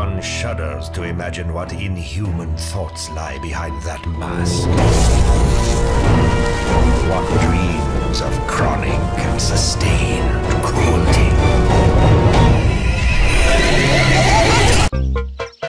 One shudders to imagine what inhuman thoughts lie behind that mask.